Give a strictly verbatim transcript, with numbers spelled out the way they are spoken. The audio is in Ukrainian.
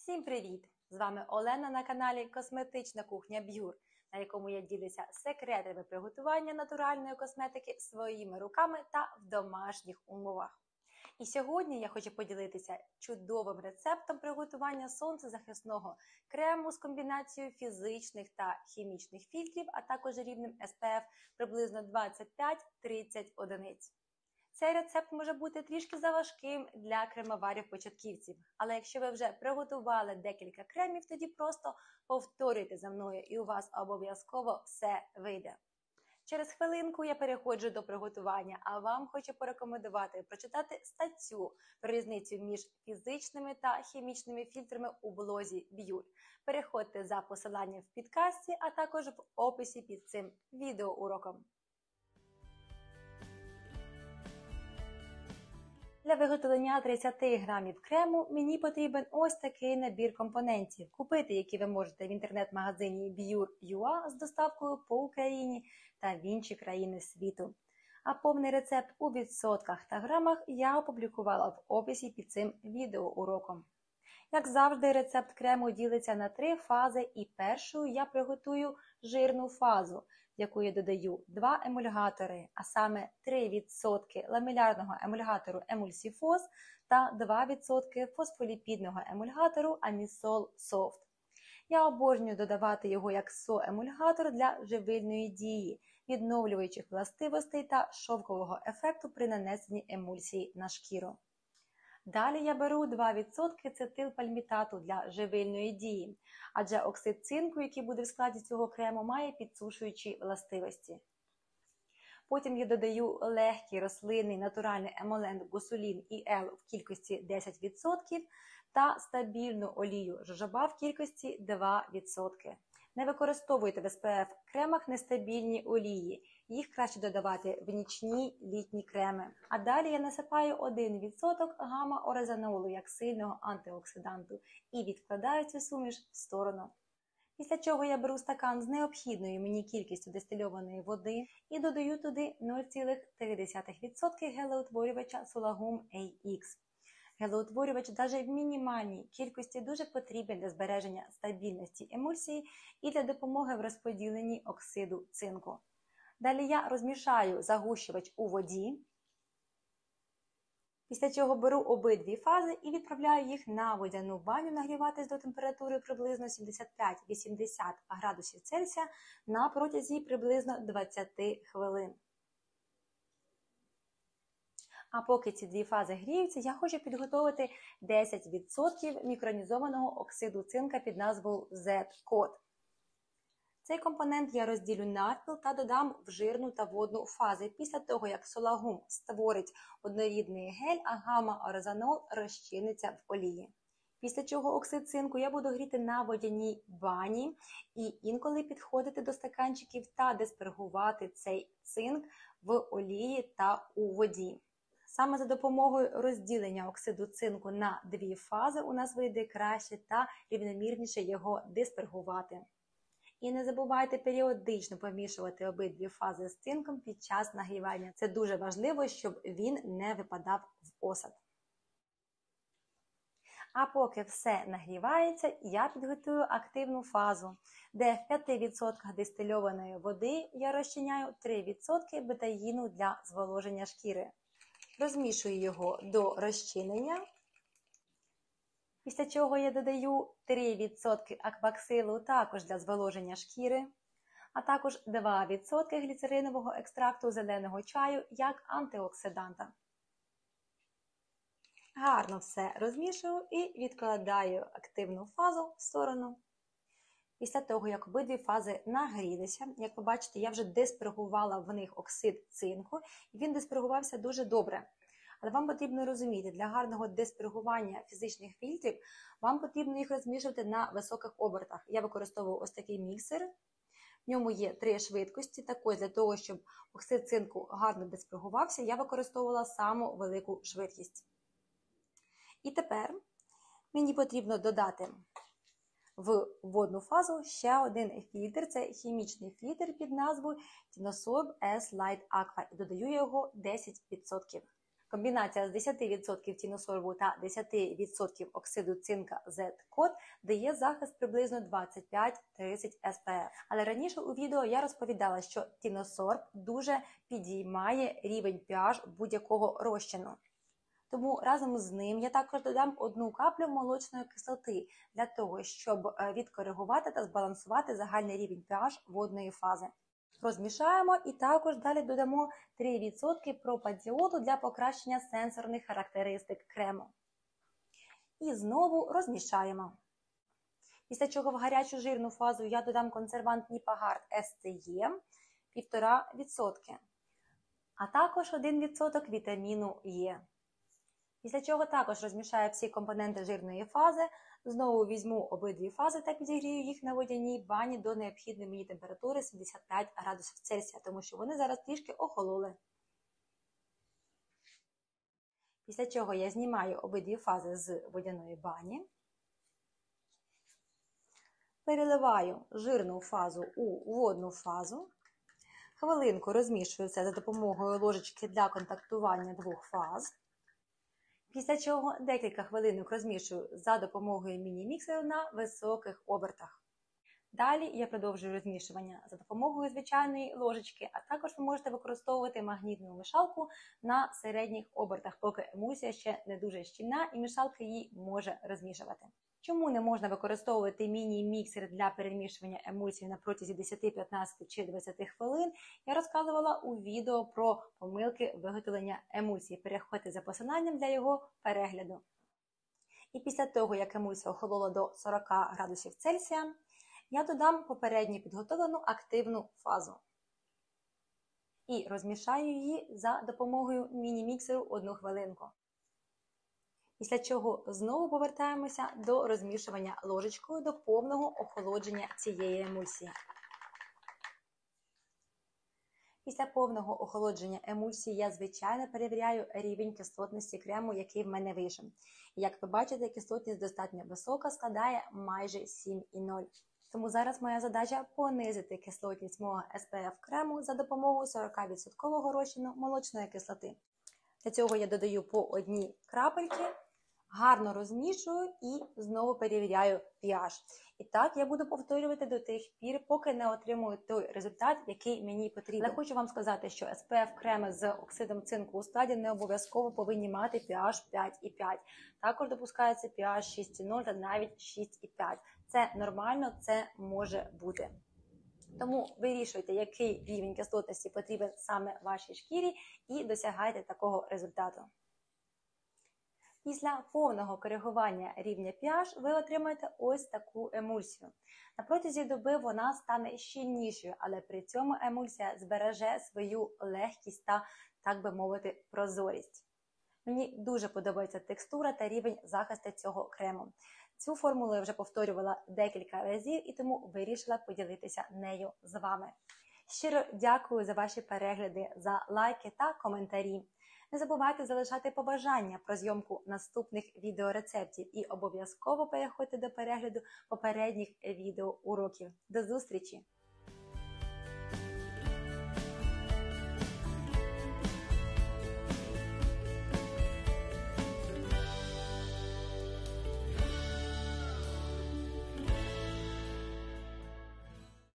Всім привіт! З вами Олена на каналі Косметична кухня Б'юр, на якому я ділюся секретами приготування натуральної косметики своїми руками та в домашніх умовах. І сьогодні я хочу поділитися чудовим рецептом приготування сонцезахисного крему з комбінацією фізичних та хімічних фільтрів, а також рівнем ес пе еф приблизно двадцять п'ять - тридцять одиниць. Цей рецепт може бути трішки заважким для кремоварів-початківців, але якщо ви вже приготували декілька кремів, тоді просто повторюйте за мною і у вас обов'язково все вийде. Через хвилинку я переходжу до приготування, а вам хочу порекомендувати прочитати статтю про різницю між фізичними та хімічними фільтрами у блозі Б'юр. Переходьте за посиланням в підкасті, а також в описі під цим відеоуроком. Для виготовлення тридцять грамів крему мені потрібен ось такий набір компонентів, купити які ви можете в інтернет-магазині б'юр крапка ю а з доставкою по Україні та в інші країни світу. А повний рецепт у відсотках та грамах я опублікувала в описі під цим відеоуроком. Як завжди, рецепт крему ділиться на три фази, і першою я приготую жирну фазу, в яку я додаю два емульгатори, а саме три відсотки ламелярного емульгатору Emulsifoz та два відсотки фосфоліпідного емульгатору Amisol Soft. Я обожнюю додавати його як соемульгатор для живильної дії, відновлюючих властивостей та шовкового ефекту при нанесенні емульсії на шкіру. Далі я беру два відсотки цетилпальмітату для живильної дії, адже оксид цинку, який буде в складі цього крему, має підсушуючі властивості. Потім я додаю легкий рослинний натуральний емолент Гусулін і Ел в кількості десять відсотків та стабільну олію жожоба в кількості два відсотки. Не використовуйте в ес пе еф кремах нестабільні олії, їх краще додавати в нічні літні креми. А далі я насипаю один відсоток гамма-орезанолу як сильного антиоксиданту і відкладаю цю суміш в сторону. Після чого я беру стакан з необхідною мені кількістю дистильованої води і додаю туди нуль цілих три десятих відсотка гелеутворювача Sulagum ей ікс. Гелеутворювач навіть в мінімальній кількості дуже потрібен для збереження стабільності емульсії і для допомоги в розподіленні оксиду цинку. Далі я розмішаю загущувач у воді, після чого беру обидві фази і відправляю їх на водяну баню нагріватись до температури приблизно сімдесят п'ять - вісімдесят градусів Цельсія на протязі приблизно двадцять хвилин. А поки ці дві фази гріються, я хочу підготувати десять відсотків мікронізованого оксиду цинка під назвою зет-код. Цей компонент я розділю навпіл та додам в жирну та водну фази після того, як Sulagum створить однорідний гель, а гамма-орезанол розчиниться в олії. Після чого оксид цинку я буду гріти на водяній бані і інколи підходити до стаканчиків та диспергувати цей цинк в олії та у воді. Саме за допомогою розділення оксиду цинку на дві фази у нас вийде краще та рівномірніше його диспергувати. І не забувайте періодично помішувати обидві фази з цинком під час нагрівання. Це дуже важливо, щоб він не випадав в осад. А поки все нагрівається, я підготую активну фазу, де в п'яти відсотках дистильованої води я розчиняю три відсотки бетаїну для зволоження шкіри. Розмішую його до розчинення, після чого я додаю три відсотки акваксилу також для зволоження шкіри, а також два відсотки гліцеринового екстракту зеленого чаю як антиоксиданта. Гарно все розмішую і відкладаю активну фазу в сторону. Після того, як обидві фази нагрілися, як ви бачите, я вже диспергувала в них оксид цинку, і він диспергувався дуже добре. Але вам потрібно розуміти, для гарного диспергування фізичних фільтрів вам потрібно їх розмішувати на високих обертах. Я використовую ось такий міксер. В ньому є три швидкості. Також для того, щоб оксид цинку гарно диспергувався, я використовувала саму велику швидкість. І тепер мені потрібно додати в водну фазу ще один фільтр. Це хімічний фільтр під назвою Tinosorb S Light Aqua. І додаю його десять відсотків. Комбінація з десять відсотків тіносорбу та десять відсотків оксиду цинка зет-код дає захист приблизно двадцять п'ять тридцять ес пе еф. Але раніше у відео я розповідала, що тіносорб дуже підіймає рівень pH будь-якого розчину. Тому разом з ним я також додам одну каплю молочної кислоти для того, щоб відкоригувати та збалансувати загальний рівень pH водної фази. Розмішаємо і також далі додамо три відсотки пропадіолу для покращення сенсорних характеристик крему. І знову розмішаємо. Після чого в гарячу жирну фазу я додам консервант Ніпагард ес те е півтора відсотки, а також один відсоток вітаміну Е. Після чого також розмішаю всі компоненти жирної фази, знову візьму обидві фази та підігрію їх на водяній бані до необхідної мені температури сімдесят п'ять градусів Цельсія, тому що вони зараз трішки охололи. Після чого я знімаю обидві фази з водяної бані, переливаю жирну фазу у водну фазу, хвилинку розмішую це за допомогою ложечки для контактування двох фаз. Після чого декілька хвилинок розмішую за допомогою міні-міксеру на високих обертах. Далі я продовжую розмішування за допомогою звичайної ложечки, а також ви можете використовувати магнітну мішалку на середніх обертах, поки емульсія ще не дуже щільна і мішалка її може розмішувати. Чому не можна використовувати міні-міксер для перемішування емульсії на протязі десять, п'ятнадцять чи двадцять хвилин, я розказувала у відео про помилки виготовлення емульсії. Переходьте за посиланням для його перегляду. І після того, як емульсія охолола до сорок градусів Цельсія, я додам попередньо підготовлену активну фазу. І розмішаю її за допомогою міні-міксеру одну хвилинку. Після чого знову повертаємося до розмішування ложечкою до повного охолодження цієї емульсії. Після повного охолодження емульсії я, звичайно, перевіряю рівень кислотності крему, який в мене вийшов. І як ви бачите, кислотність достатньо висока, складає майже сім і нуль. Тому зараз моя задача понизити кислотність мого ес пе еф крему за допомогою сорок відсотків розчину молочної кислоти. Для цього я додаю по одній крапельці, гарно розмішую і знову перевіряю pH. І так я буду повторювати до тих пір, поки не отримую той результат, який мені потрібен. Але хочу вам сказати, що ес пе еф креми з оксидом цинку у складі не обов'язково повинні мати pH п'ять і п'ять. Також допускається pH шість і нуль та навіть шість і п'ять. Це нормально, це може бути. Тому вирішуйте, який рівень кислотності потрібен саме вашій шкірі і досягайте такого результату. Після повного коригування рівня pH ви отримаєте ось таку емульсію. На протязі доби вона стане щільнішою, але при цьому емульсія збереже свою легкість та, так би мовити, прозорість. Мені дуже подобається текстура та рівень захисту цього крему. Цю формулу я вже повторювала декілька разів і тому вирішила поділитися нею з вами. Щиро дякую за ваші перегляди, за лайки та коментарі. Не забувайте залишати побажання про зйомку наступних відеорецептів і обов'язково переходьте до перегляду попередніх відеоуроків. До зустрічі!